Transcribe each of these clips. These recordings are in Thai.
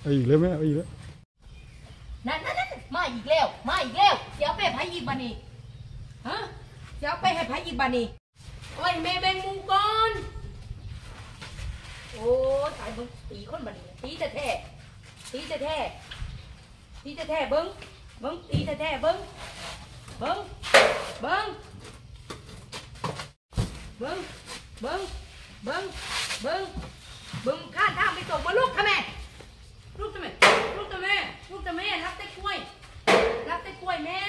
อีกแล้วไหมอีกแล้วนั่นมาอีกแล้วเดี๋ยวไปให้อีกบานี่ฮะเดี๋ยวไปให้ไผอีกบานี่โอ้ยแม่แบงมุมก่อนโอ้ตายมึงตีคนบานี่ตีแท้เบิ้งตีแท้เบิ้งข้าทางไปส่งมาลูกทำไมรับแต่กล้วยแม่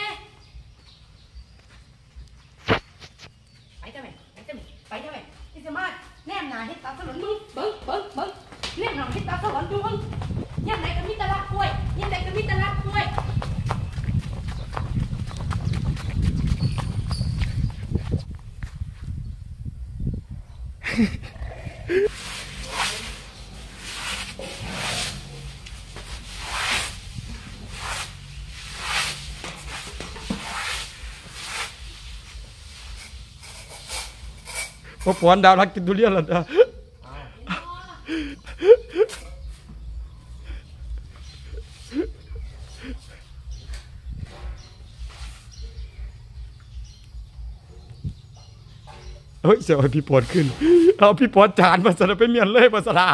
ไปทำไมที่สมาร์ทแนมหนาให้ตาสลอนมึงเบิ้งแนมหนาให้ตาสลอนดูมึงยังไงก็มีตะลักกล้วยพอปอนดาวรักกินทุเรียนแล้วนะเฮ้ยเสียวพี่ปอนขึ้นเอาพี่ปอนจานมาสระไปเมียนเลยมาสระ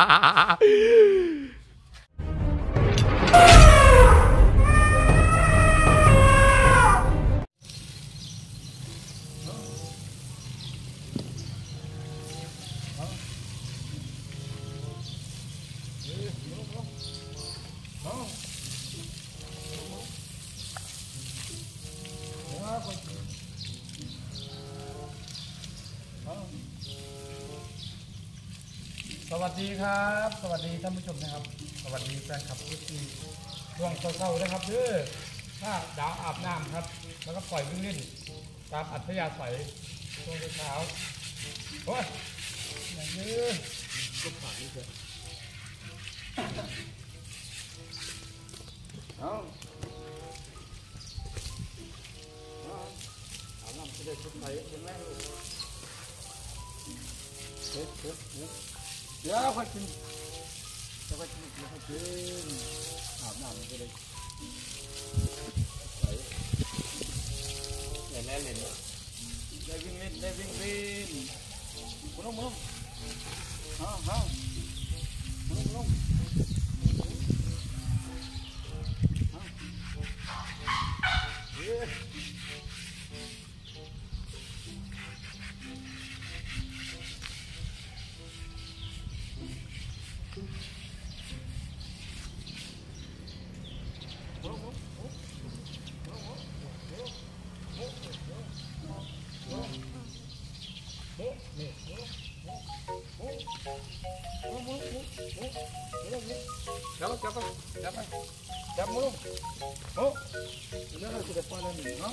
สวัสดีครับสวัสดีท่านผู้ชมนะครับสวัสดีแฟนคลับทุกทีช่วงเช้าๆนะครับเด้อถ้าดาวอาบน้ำครับแล้วก็ปล่อยวิ่งเล่นตามอัธยาศัยช่วงเช้าโอ้ยอย่างนี้ก็ผ่านนี่เถอะเอาอาบน้ำจะได้ชุดไทยเป็นแม่ลูกเดี๋ยวค่อยกินอาบน้ำมันจะได้ใส่เล่นได้วิ่งเล่นมุ้งมุ้งจับมือโอ้เดี๋ยวเราจะปล่อยแล้วนี่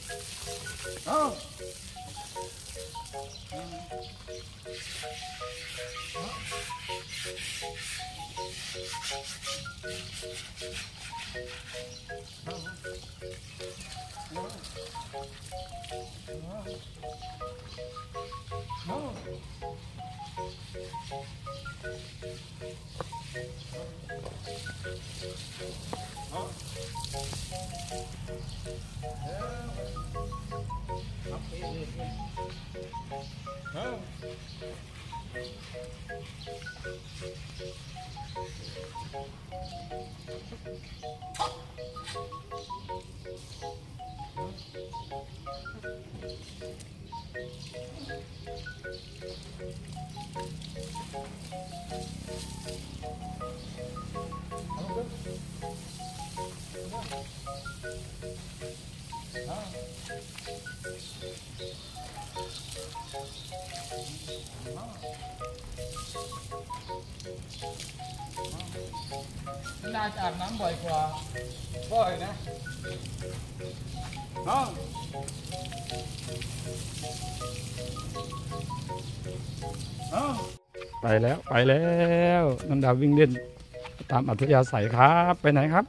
น่าจะอาบน้ำบ่อยกว่าบ่อยนะไปแล้วนันดาวิ่งเล่นตามอัธยาศัยครับไปไหนครับ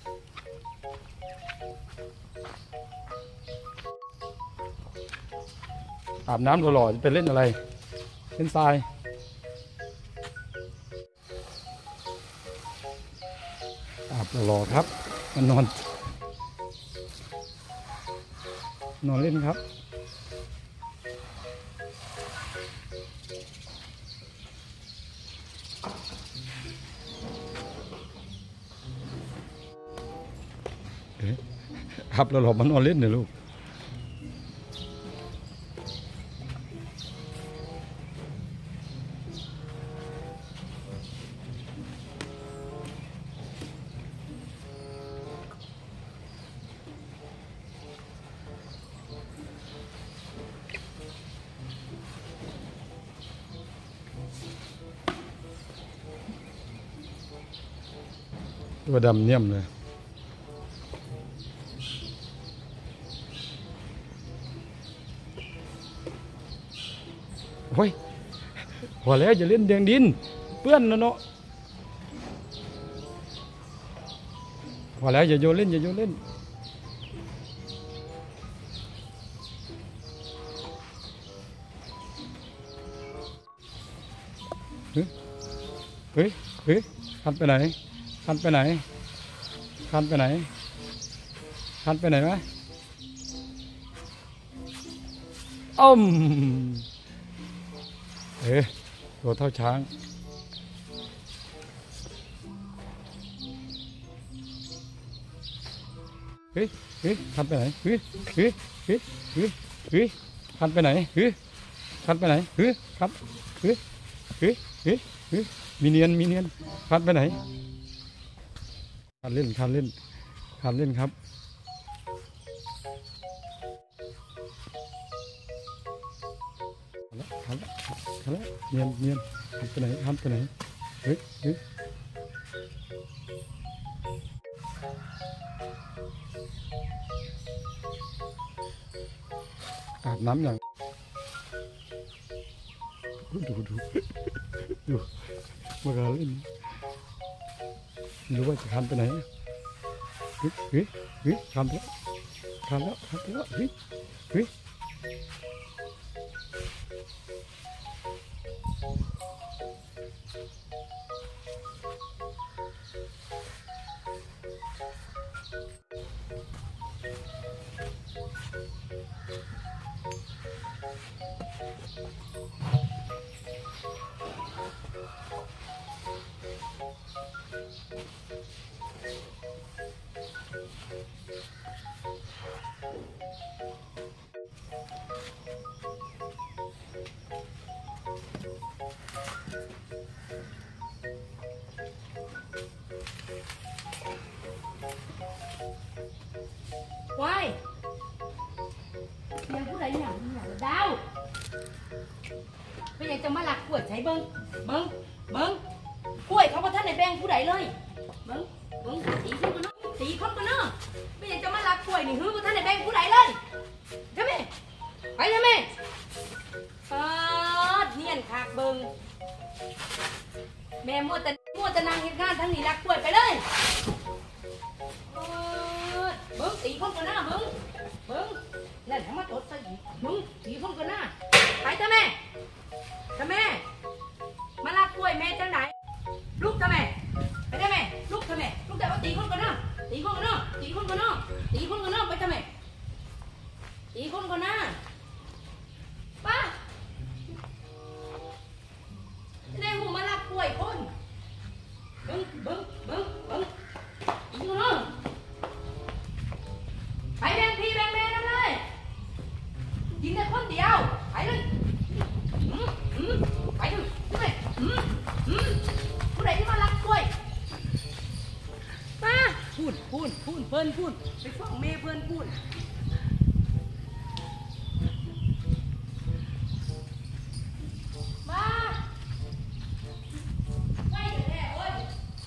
อาบน้ำหล่อๆจะไปเล่นอะไรเล่นทรายรอครับมันนอนเล่นครับครับเราหลบมันนอนเล่นเนี่ยลูกตัวดำเนียมเลยโอ้ยพอแล้วอย่าเล่นแดงดินเปื้อนนะเนาะพอแล้วอย่าโยนเล่นเฮ้ยคันไปไหนคันไปไหนวะตัวเท่าช้างคันไปไหนคันไปไหนครับมีเนียนคันไปไหนคันเล่นครับคันแล้วเนียนคันไปไหนอาบน้ำอย่างดูมาการเล่นรู้ว่าจะคันไปไหนคันแล้ววายเสียงผู้ใดอย่างดาวไม่อยากจะมาหลักกล้วยใช้เบิ้งกล้วยเขาประท่านในแบงผู้ใดเลยเบิ้งตีคนกันเนาะไม่อยากจะมาหลักกล้วยนี่ฮือประท่านในแบงผู้ใดเลยใช่ไหมไปใช่ไหมเนียนขากเบิ้งแม่มัวแต่นางเห็นงานทั้งนี้หลักกล้วยไปเลยเบิ้งตีคนกันหน้าเบิ้งนั่นทำมาตดใส่เบิ้งตีคนกันหน้าไปทำไมมาลากกล้วยแม่จังไหนลูกทำไมไปได้ไหมลูกทำไมลูกแต่ว่าตีคนกันหน้าไปทำไมตีคนกันหน้าตีคนกันหน้าป้าในหูมาลากกล้วยคนเบิ้งตีคนหน้าไปแบ่งพี่แบ่งแม่นั่นเลยยิงแต่คนเดียวไปเลยไปเลยใช่ไหมผู้ใดที่มารักกล้วยมาพูดเพิ่นพูดไปฟังแม่เพิ่นพูดมาไปแท้เอ้ย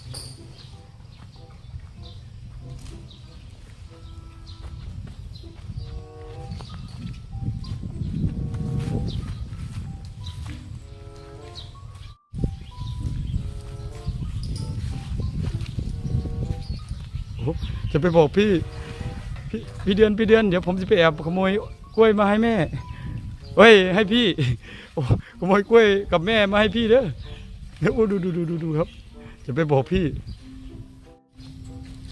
จะไปบอกพี่เดือนเดี๋ยวผมจะไปแอบขโมยกล้วยมาให้แม่ให้พี่ขโมยกล้วยกับแม่มาให้พี่เด้อดูครับจะไปบอกพี่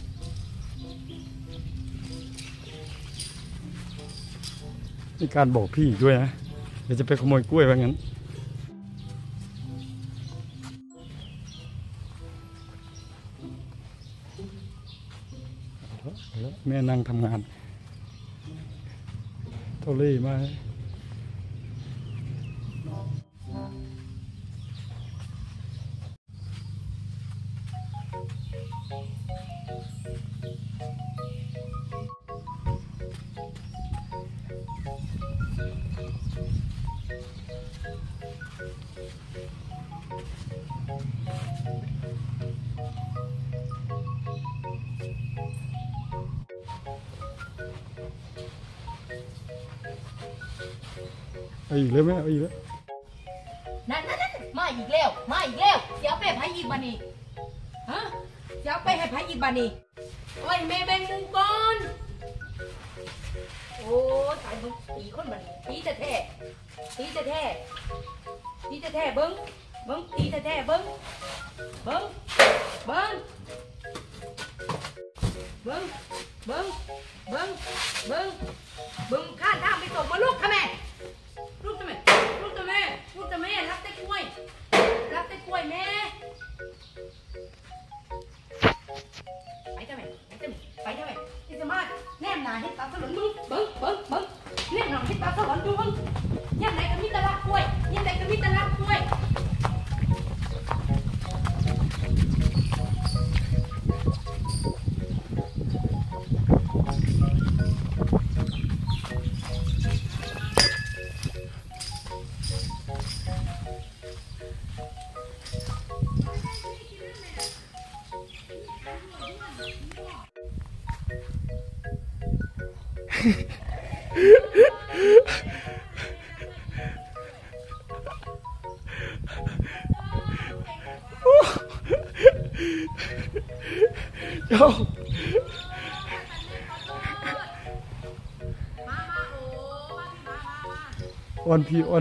มีการบอกพี่อีกด้วยนะเดี๋ยวจะไปขโมยกล้วยว่างั้นแม่นั่งทำงานเท่าเล่มาเอาอีกแล้วแม่เอาอีกแล้วนั่นมาอีกแล้วเสียไปให้ไผอีกบานี่ฮะเสียไปให้ไผอีกบานี่โอ้ยแม่แบ่งหนึ่งก่อนโอ้ตายมึงตีคนบานี่ตีจะแท้เบิ้งตีจะแท้เบิ้งข้าทางไปส่งมาลูกทำไมรับแต่กล้วยแม่ไปทำไมที่จะมาแนมหนาให้ตาสลนมึงเบิ้งแนมหนาให้ตาสลนดูมึงยันไหนก็มีตะลักกล้วยเจ้าอ้อนพี่แม่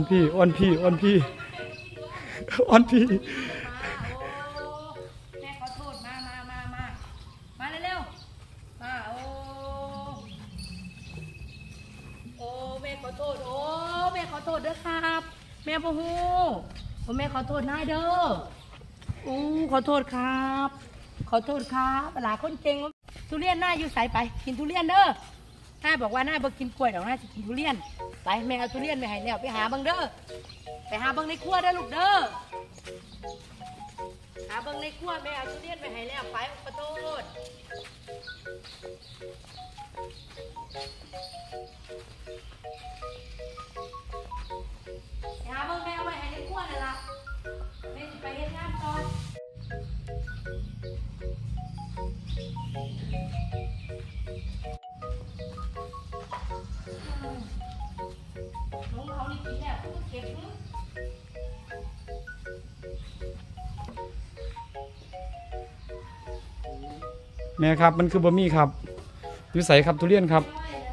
ขอโทษมาเร็วๆมาโอ้แม่ขอโทษแม่ขอโทษเด้อครับแม่พ่อฮู้แม่ขอโทษนายเด้อขอโทษครับหลาคนเก่งทุเรียนน่าอยู่ใส่ไปกินทุเรียนเด้อน่าบอกว่าน่าบ่กินกล้วยดอกน่าจะกินทุเรียนไปแม่เอาทุเรียนไปให้แล้วไปหาบังเด้อไปหาบังในครัวเด้อลูกเด้อหาบังในครัวแม่เอาทุเรียนไปให้แล้วไปขอโทษไปหาบังแม่เอาไปให้ในครัวนั่นล่ะแม่จะไปเฮ็ดงานก่อนแม่ครับมันคือบะหมี่ครับอยู่ใส่ครับทุเรียนครับ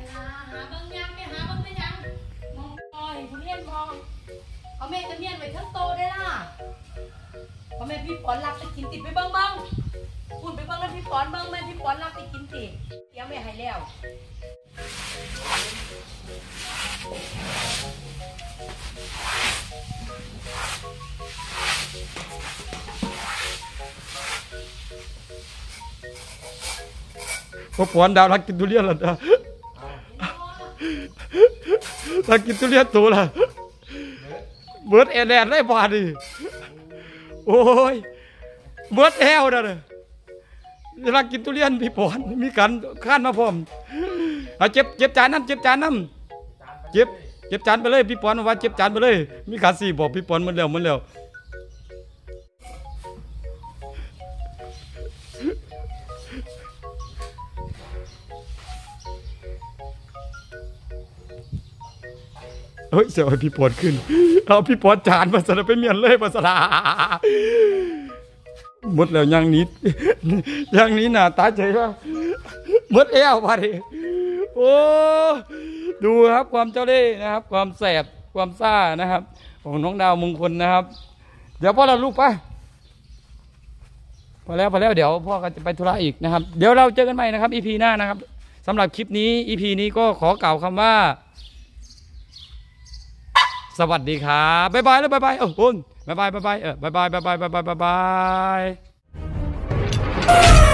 เอาแม่จะเมียนไว้ทั้งโตได้ล่ะเอาแม่พี่ปอนรักไปกินติดไปเบิ้งคุณไปเบิ้งแล้วพี่ปอนเบิ้งแม่พี่ปอนรักไปกินติดเดี๋ยวแม่ให้แล้วพอปอนดาวรักกินทุเรียนละจ้ะรักกินทุเรียนตัวละเบิร์ดแอนแลนได้บาดดิโอ้ยเบิร์ดแอลนะรักกินทุเรียนพี่ปอนมีกันข้านมาพร้อมเจ็บจานน้ำเจ็บจานไปเลยพี่ปอนว่าเจ็บจานไปเลยมีการสี่บอกพี่ปอนมันแล้วเฮ้ยเสียพี่ปอนขึ้นเอาพี่ปอนจานมาสระไปเมียนเลยมาสระหมดแล้วยังนี้หน้าตาเฉยว่าหมดแอวพอดีโอ้ดูครับความเจ้าเล่ห์นะครับความแสบความซ่านะครับของน้องดาวมงคลนะครับเดี๋ยวพ่อเราลูกไปพอแล้วเดี๋ยวพ่อก็จะไปธุระอีกนะครับเดี๋ยวเราเจอกันใหม่นะครับ EP หน้านะครับสำหรับคลิปนี้ EP นี้ก็ขอกล่าวคำว่าสวัสดีครับบ๊ายบายแล้วบ๊ายบายคุณบ๊ายบายบ๊ายบายบ๊ายบายบ๊ายบายบ๊ายบายบ๊ายบาย